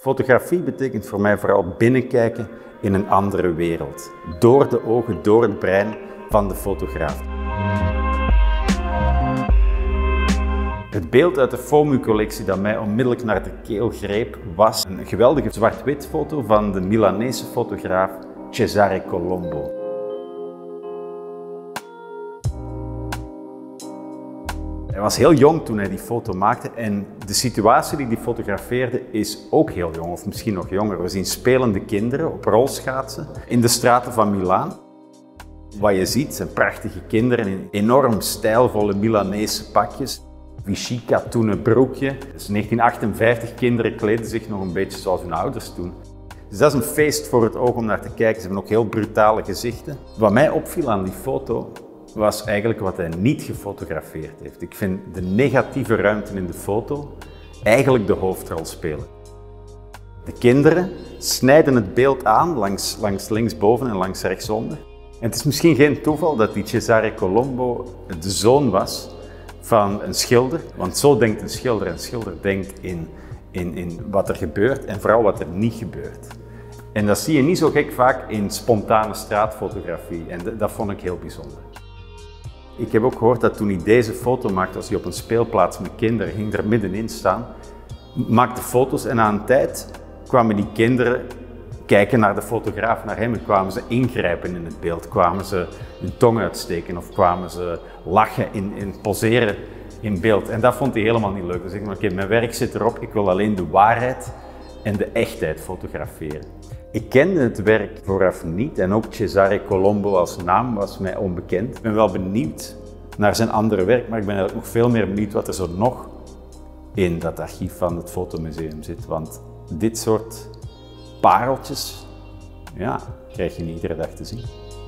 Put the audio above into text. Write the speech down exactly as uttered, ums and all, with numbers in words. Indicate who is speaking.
Speaker 1: Fotografie betekent voor mij vooral binnenkijken in een andere wereld. Door de ogen, door het brein van de fotograaf. Het beeld uit de FOMU-collectie dat mij onmiddellijk naar de keel greep was een geweldige zwart-wit foto van de Milanese fotograaf Cesare Colombo. Hij was heel jong toen hij die foto maakte en de situatie die hij fotografeerde is ook heel jong, of misschien nog jonger. We zien spelende kinderen op rolschaatsen in de straten van Milaan. Wat je ziet zijn prachtige kinderen in enorm stijlvolle Milanese pakjes. Vichy katoenen broekje. Dus negentien achtenvijftig, kinderen kleden zich nog een beetje zoals hun ouders toen. Dus dat is een feest voor het oog om naar te kijken. Ze hebben ook heel brutale gezichten. Wat mij opviel aan die foto was eigenlijk wat hij niet gefotografeerd heeft. Ik vind de negatieve ruimte in de foto eigenlijk de hoofdrol spelen. De kinderen snijden het beeld aan langs, langs linksboven en langs rechtsonder. En het is misschien geen toeval dat die Cesare Colombo de zoon was van een schilder, want zo denkt een schilder. Een schilder denkt in, in, in wat er gebeurt en vooral wat er niet gebeurt. En dat zie je niet zo gek vaak in spontane straatfotografie en dat vond ik heel bijzonder. Ik heb ook gehoord dat toen hij deze foto maakte, als hij op een speelplaats met kinderen ging er middenin staan, maakte foto's en na een tijd kwamen die kinderen kijken naar de fotograaf, naar hem en kwamen ze ingrijpen in het beeld, kwamen ze hun tong uitsteken of kwamen ze lachen in, in poseren in beeld. En dat vond hij helemaal niet leuk. Dus ik dacht, oké, mijn werk zit erop, ik wil alleen de waarheid en de echtheid fotograferen. Ik kende het werk vooraf niet en ook Cesare Colombo als naam was mij onbekend. Ik ben wel benieuwd naar zijn andere werk, maar ik ben eigenlijk nog veel meer benieuwd wat er zo nog in dat archief van het Fotomuseum zit. Want dit soort pareltjes, ja, krijg je niet iedere dag te zien.